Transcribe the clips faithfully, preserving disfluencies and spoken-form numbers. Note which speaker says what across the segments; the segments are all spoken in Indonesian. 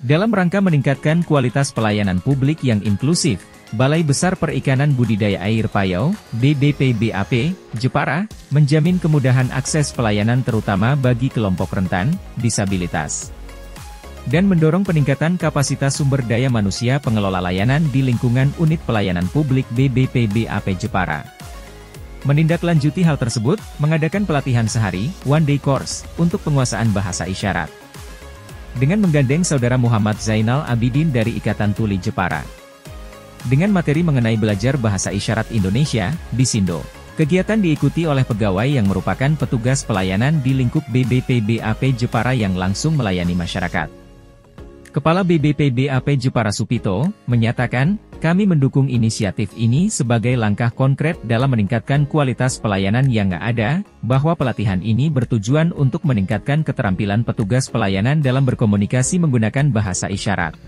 Speaker 1: Dalam rangka meningkatkan kualitas pelayanan publik yang inklusif, Balai Besar Perikanan Budidaya Air Payau, B B P B A P, Jepara, menjamin kemudahan akses pelayanan terutama bagi kelompok rentan, disabilitas, dan mendorong peningkatan kapasitas sumber daya manusia pengelola layanan di lingkungan unit pelayanan publik B B P B A P Jepara. Menindaklanjuti hal tersebut, mengadakan pelatihan sehari, one day course, untuk penguasaan bahasa isyarat. Dengan menggandeng Saudara Muhammad Zainal Abidin dari Ikatan Tuli Jepara. Dengan materi mengenai belajar bahasa isyarat Indonesia, BISINDO. Kegiatan diikuti oleh pegawai yang merupakan petugas pelayanan di lingkup B B P B A P Jepara yang langsung melayani masyarakat. Kepala B B P B A P Jepara Supito, menyatakan, kami mendukung inisiatif ini sebagai langkah konkret dalam meningkatkan kualitas pelayanan yang ada, bahwa pelatihan ini bertujuan untuk meningkatkan keterampilan petugas pelayanan dalam berkomunikasi menggunakan bahasa isyarat.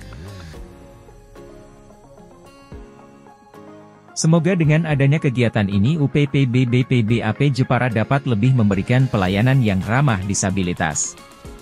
Speaker 1: Semoga dengan adanya kegiatan ini U P P B B P B A P Jepara dapat lebih memberikan pelayanan yang ramah disabilitas.